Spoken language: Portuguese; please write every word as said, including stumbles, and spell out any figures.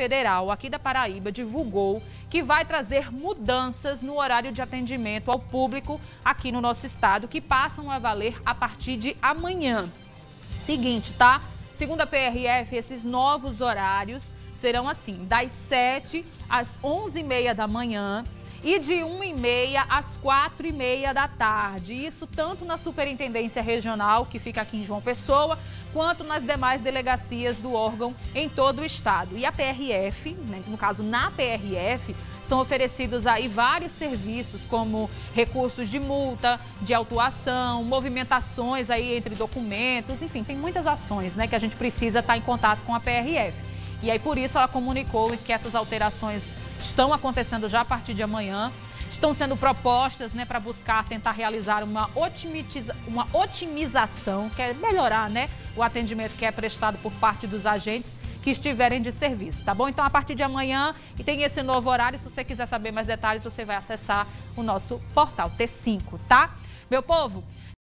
Federal aqui da Paraíba divulgou que vai trazer mudanças no horário de atendimento ao público aqui no nosso estado, que passam a valer a partir de amanhã. Seguinte, tá? Segundo a P R F, esses novos horários serão assim, das sete às onze e meia da manhã e de uma e meia às quatro e meia da tarde. Isso tanto na Superintendência Regional, que fica aqui em João Pessoa, quanto nas demais delegacias do órgão em todo o estado. E a P R F, né, no caso na P R F, são oferecidos aí vários serviços, como recursos de multa, de autuação, movimentações aí entre documentos, enfim, tem muitas ações, né, que a gente precisa estar em contato com a P R F. E aí, por isso, ela comunicou que essas alterações estão acontecendo já a partir de amanhã, estão sendo propostas, né, para buscar tentar realizar uma, otimiza, uma otimização, que é melhorar, né, o atendimento que é prestado por parte dos agentes que estiverem de serviço, tá bom? Então, a partir de amanhã, e tem esse novo horário, se você quiser saber mais detalhes, você vai acessar o nosso portal T cinco, tá? Meu povo,